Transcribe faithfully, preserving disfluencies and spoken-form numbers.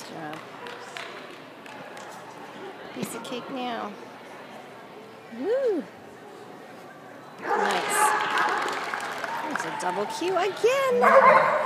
job. Piece of cake now. Woo! Nice. There's a double Q again.